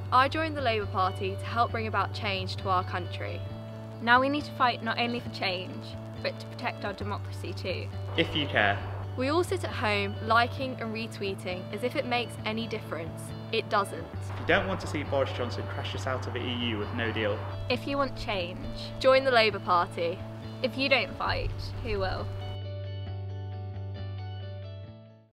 I joined the Labour Party to help bring about change to our country. Now we need to fight not only for change, but to protect our democracy too. If you care. We all sit at home liking and retweeting as if it makes any difference. It doesn't. If you don't want to see Boris Johnson crash us out of the EU with no deal. If you want change, Join the Labour Party. if you don't fight, who will?